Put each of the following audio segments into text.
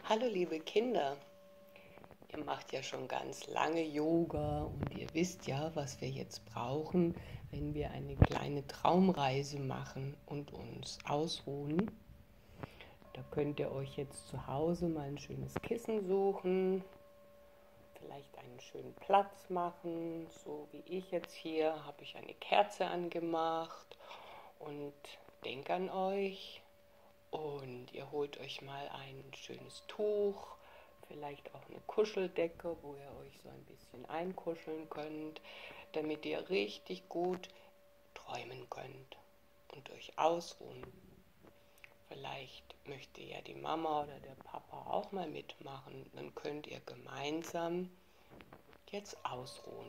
Hallo liebe Kinder, ihr macht ja schon ganz lange Yoga und ihr wisst ja, was wir jetzt brauchen, wenn wir eine kleine Traumreise machen und uns ausruhen. Da könnt ihr euch jetzt zu Hause mal ein schönes Kissen suchen, vielleicht einen schönen Platz machen, so wie ich jetzt hier, habe ich eine Kerze angemacht und denkt an euch. Und ihr holt euch mal ein schönes Tuch, vielleicht auch eine Kuscheldecke, wo ihr euch so ein bisschen einkuscheln könnt, damit ihr richtig gut träumen könnt und euch ausruhen. Vielleicht möchte ja die Mama oder der Papa auch mal mitmachen. Dann könnt ihr gemeinsam jetzt ausruhen.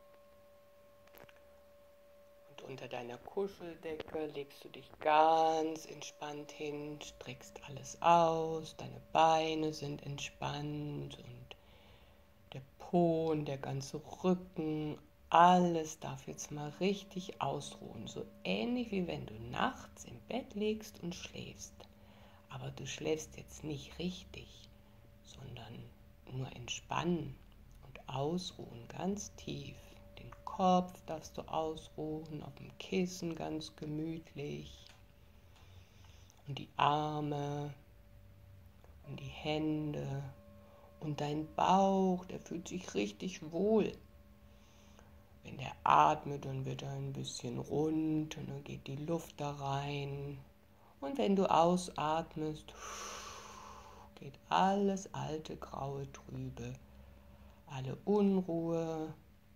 Und unter deiner Kuscheldecke legst du dich ganz entspannt hin, streckst alles aus, deine Beine sind entspannt und der Po und der ganze Rücken, alles darf jetzt mal richtig ausruhen. So ähnlich wie wenn du nachts im Bett liegst und schläfst. Aber du schläfst jetzt nicht richtig, sondern nur entspannen und ausruhen, ganz tief. Den Kopf darfst du ausruhen, auf dem Kissen ganz gemütlich. Und die Arme und die Hände und dein Bauch, der fühlt sich richtig wohl. Wenn der atmet, dann wird er ein bisschen rund und dann geht die Luft da rein. Und wenn du ausatmest, geht alles alte, graue, trübe, alle Unruhe,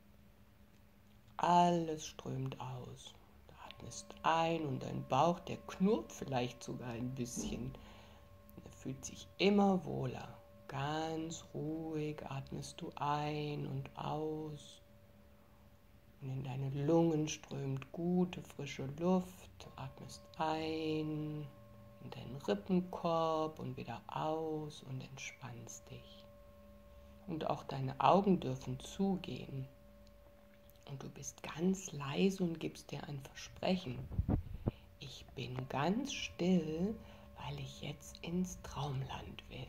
alles strömt aus. Du atmest ein und dein Bauch, der knurrt vielleicht sogar ein bisschen. Er fühlt sich immer wohler. Ganz ruhig atmest du ein und aus. Und in deine Lungen strömt gute, frische Luft. Du atmest ein in deinen Rippenkorb und wieder aus und entspannst dich. Und auch deine Augen dürfen zugehen. Und du bist ganz leise und gibst dir ein Versprechen. Ich bin ganz still, weil ich jetzt ins Traumland will.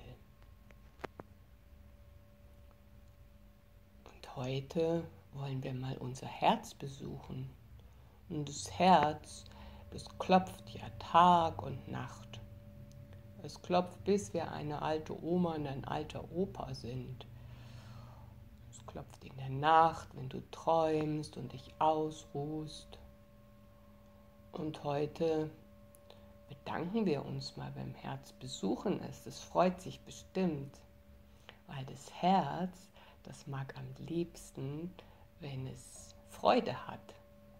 Und heute wollen wir mal unser Herz besuchen. Und das Herz, das klopft ja Tag und Nacht. Es klopft, bis wir eine alte Oma und ein alter Opa sind. Es klopft in der Nacht, wenn du träumst und dich ausruhst. Und heute bedanken wir uns mal beim Herz, besuchen es. Es freut sich bestimmt, weil das Herz, das mag am liebsten, wenn es Freude hat.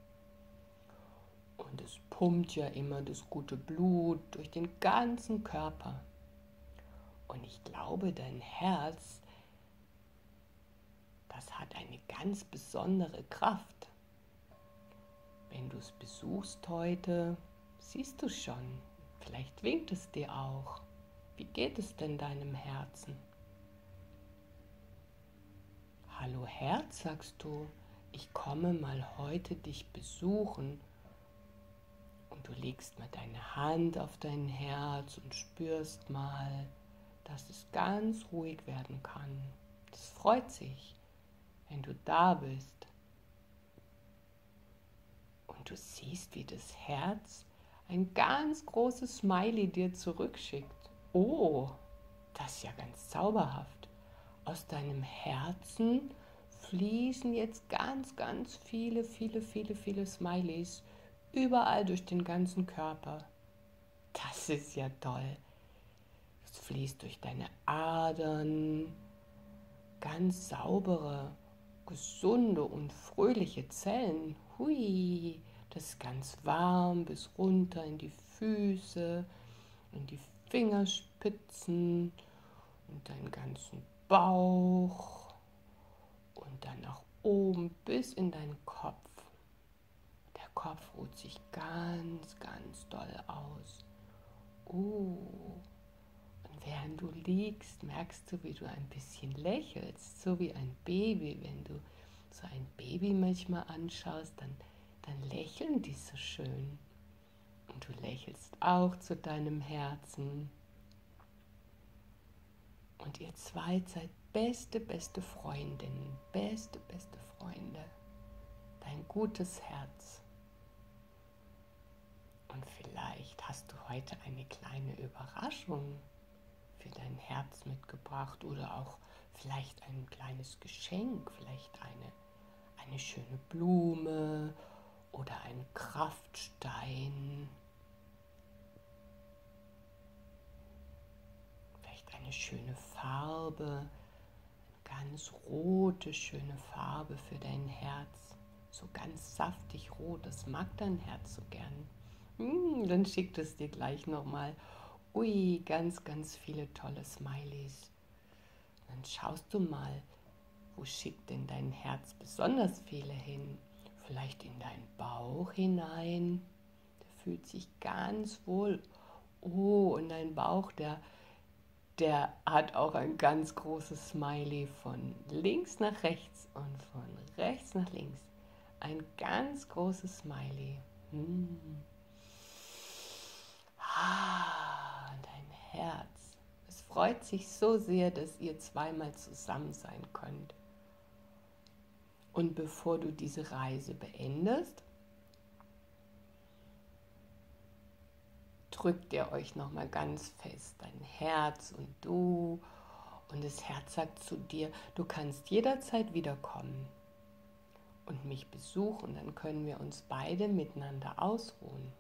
Und es pumpt ja immer das gute Blut durch den ganzen Körper. Und ich glaube, dein Herz, das hat eine ganz besondere Kraft. Wenn du es besuchst heute, siehst du schon, vielleicht winkt es dir auch. Wie geht es denn deinem Herzen? Hallo Herz, sagst du, ich komme mal heute dich besuchen. Und du legst mal deine Hand auf dein Herz und spürst mal, dass es ganz ruhig werden kann. Das freut sich, wenn du da bist. Und du siehst, wie das Herz ein ganz großes Smiley dir zurückschickt. Oh, das ist ja ganz zauberhaft. Aus deinem Herzen fließen jetzt ganz viele Smileys überall durch den ganzen Körper. Das ist ja toll. Es fließt durch deine Adern, ganz saubere, gesunde und fröhliche Zellen. Hui, das ist ganz warm bis runter in die Füße, in die Fingerspitzen und deinen ganzen Bauch und dann nach oben bis in deinen Kopf. Der Kopf ruht sich ganz doll aus. Und während du liegst, merkst du, wie du ein bisschen lächelst, so wie ein Baby. Wenn du so ein Baby manchmal anschaust, dann lächeln die so schön. Und du lächelst auch zu deinem Herzen. Und ihr zwei seid beste Freundinnen, beste Freunde. Dein gutes Herz. Und vielleicht hast du heute eine kleine Überraschung für dein Herz mitgebracht oder auch vielleicht ein kleines Geschenk, vielleicht eine schöne Blume oder ein Kraftstein, vielleicht eine schöne Farbe, eine ganz rote, schöne Farbe für dein Herz, so ganz saftig rot, das mag dein Herz so gern. Dann schickt es dir gleich nochmal. Ui, ganz viele tolle Smileys. Dann schaust du mal, wo schickt denn dein Herz besonders viele hin? Vielleicht in deinen Bauch hinein. Der fühlt sich ganz wohl. Oh, und dein Bauch, der hat auch ein ganz großes Smiley von links nach rechts und von rechts nach links. Ein ganz großes Smiley. Dein Herz. Es freut sich so sehr, dass ihr zweimal zusammen sein könnt. Und bevor du diese Reise beendest, drückt ihr euch nochmal ganz fest, dein Herz und du. Und das Herz sagt zu dir, du kannst jederzeit wiederkommen und mich besuchen. Dann können wir uns beide miteinander ausruhen.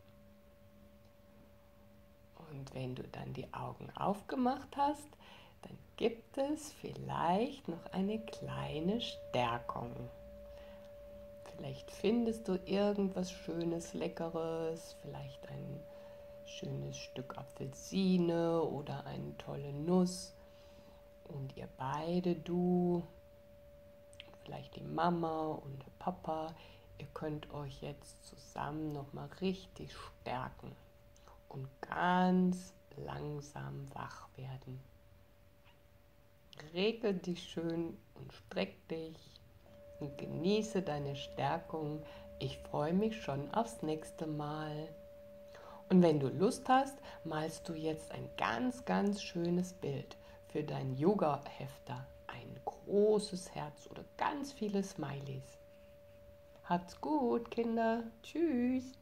Und wenn du dann die Augen aufgemacht hast, dann gibt es vielleicht noch eine kleine Stärkung. Vielleicht findest du irgendwas Schönes, Leckeres, vielleicht ein schönes Stück Apfelsine oder eine tolle Nuss. Und ihr beide, du, vielleicht die Mama und der Papa, ihr könnt euch jetzt zusammen nochmal richtig stärken und ganz langsam wach werden. Regel dich schön und streck dich und genieße deine Stärkung. Ich freue mich schon aufs nächste Mal. Und wenn du Lust hast, malst du jetzt ein ganz schönes Bild für dein Yoga-Hefter. Ein großes Herz oder ganz viele Smileys. Habt's gut, Kinder. Tschüss.